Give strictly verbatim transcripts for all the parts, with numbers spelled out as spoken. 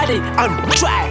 Adi on track.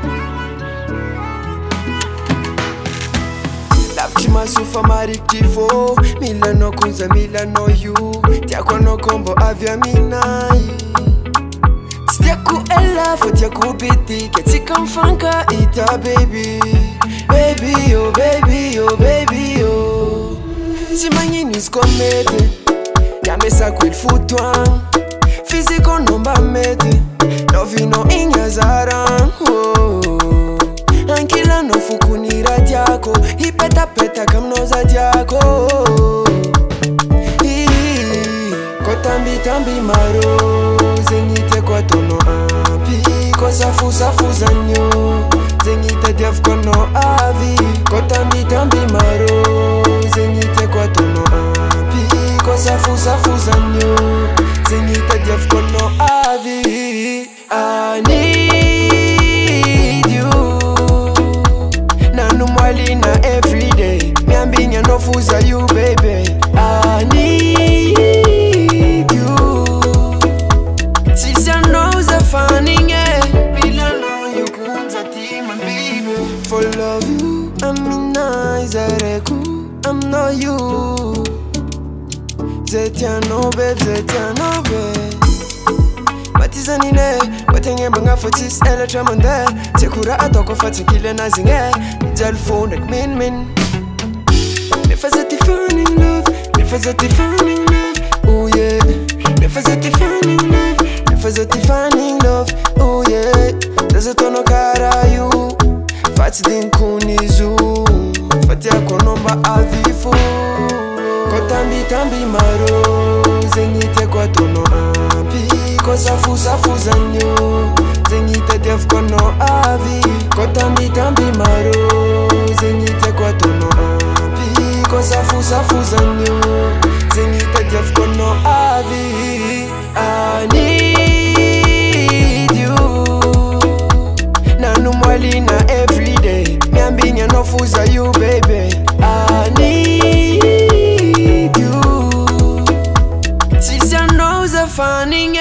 Laftima sufa marikifo Milano kunza Milano you Tiako no kombo avya minai Tiako ela fo tiako biti Ketika mfanka ita baby Baby oh baby oh baby oh Timanyi niskomete Yamesa kwil futwang Fiziko nomba mete Lovino inyazaran oh. Ankila no fukunira tiako Hipeta peta kamnoza tiako Kotambi tambi maro Zengite kwa tono api Kosafu safu zanyo Zengite diaf kono avi Kotambi tambi maro Zengite kwa tono api Kosafu safu zanyo Zengite diaf kono avi I need you Nanu mwalina everyday Miambinya no fuza you baby I need you Sisa knows a fanning Bila no you kunza tima baby For love you I'm in Nazareku I'm not you Zetiano babe Zetiano babe Batizanine, watenge banga fotis electrum on there. Sekura atoko fatikile na zinge. Jal phone like min min. Never defining love, never defining love. Oh yeah, never defining love, never defining love. Oh yeah, there's a ton of cara you. Fati din kunizu, fati akonomba avifu. Kotambi tambi maro, zengite kwa tono api. Kosafu safu zanyo Zengite diaf kono avi Kotambi tambi maro Zengite kwa tono api Kosafu safu zanyo Zengite diaf kono avi I need you Nanu mwalina everyday Miambinya no fuza you baby I need you Sisa knows a fanning